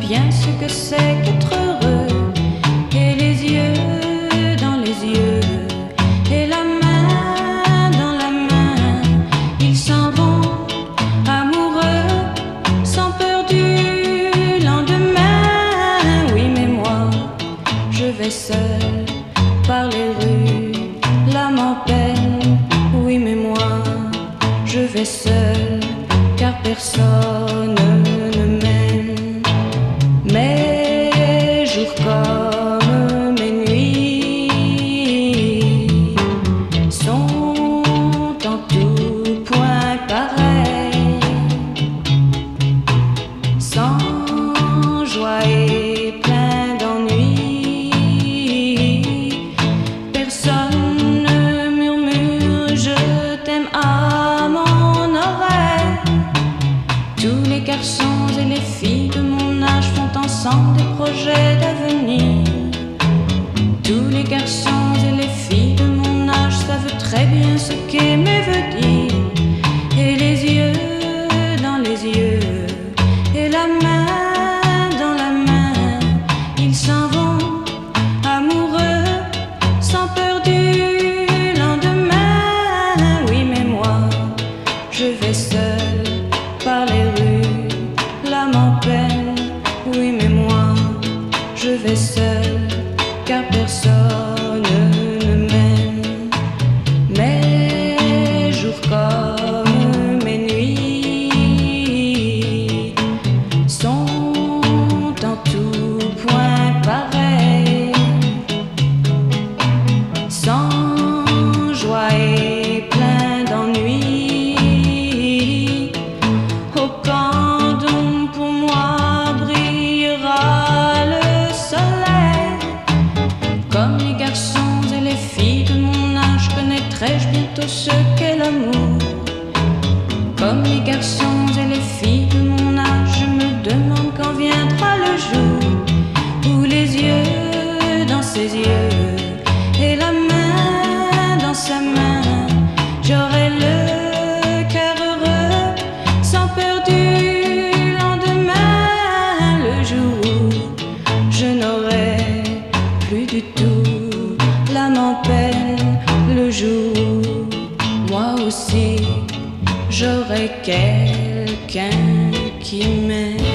bien ce que c'est qu'être heureux, et les yeux dans les yeux, et la main dans la main. Ils s'en vont amoureux, sans peur du lendemain. Oui, mais moi, je vais seul par les rues, l'âme en peine. Oui, mais moi, je vais seul, car personne ne m'aime. Mes jours comme mes nuits sont en tout point pareils, sans joie et plein d'ennui. Personne ne murmure je t'aime à mon oreille. Tous les garçons et les filles de mon âge font ensemble des projets d'avenir. Tous les garçons et les filles de mon âge savent très bien ce qu'aimer veut dire. Et les yeux dans les yeux, et la main dans la main, ils s'en vont amoureux, sans peur du lendemain. Oui, mais moi, je vais seul par les rues, l'âme en peine. Oui, mais moi, je vais seul, car personne ne m'aime. Mes jours comme mes nuits sont en tout point pareils, sans joie et plein d'ennui. Au camp d'ombre pour moi brillera le soleil. Comme les garçons et les filles de mon âge, connaîtrai-je bientôt ce qu'est l'amour. Comme les garçons et les filles de mon âge, je me demande quand viendra le jour où les yeux dans ses yeux, et la main dans sa main, j'aurai le cœur heureux, sans peur du lendemain. Le jour où je n'aurai plus du tout l'âme en peine. Le jour où moi aussi j'aurai quelqu'un qui m'aime.